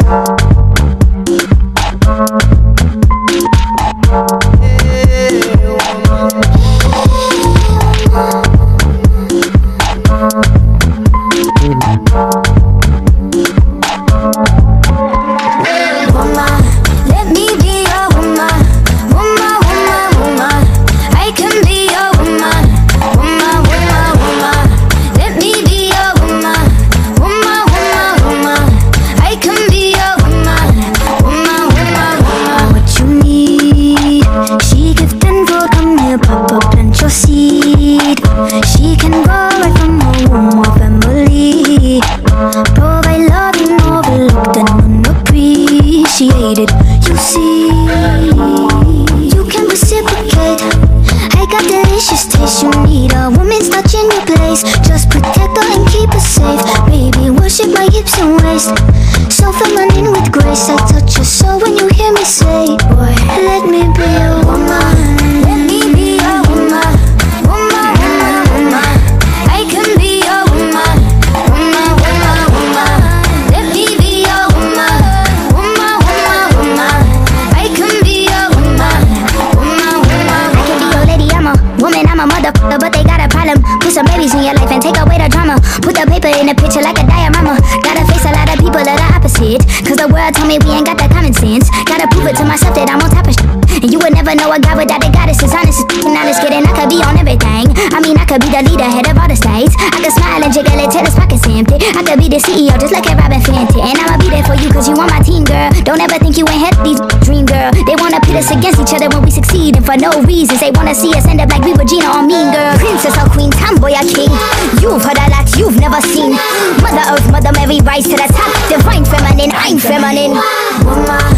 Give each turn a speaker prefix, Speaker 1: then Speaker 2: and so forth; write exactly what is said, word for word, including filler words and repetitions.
Speaker 1: She can grow right from her womb of family, provide love and overlooked and unappreciated. You see, you can reciprocate. I got delicious taste. You need a woman's touch in your place. Just protect her and keep her safe. Baby, worship my hips and waist. So feminine with grace. I touch your soul when you hear me say, boy, let me be a woman. Let me be a woman. But they got a problem. Put some babies in your life and take away the drama. Put the paper in the picture like a diorama. Gotta face a lot of people that are opposite, cause the world told me we ain't got that common sense. Gotta prove it to myself that I'm on top of shit. And you would never know a guy without a goddess is honest as and honest kidding. I could be on everything. I mean I could be the leader, head of all the states. I could smile and jiggle it till his pockets empty. I could be the C E O just like a Robin Fenty. And I'ma be there for you cause you on my team, girl. Don't ever think you ain't had these dream, girl. They wanna pit us against each other when we succeed, and for no reasons. They wanna see us end up like we were Gina or Mean Girl. Princess or queen, tomboy or king, you've heard a lot you've never seen. Mother Earth, Mother Mary, rise to the top. Divine feminine, I'm feminine. Woman.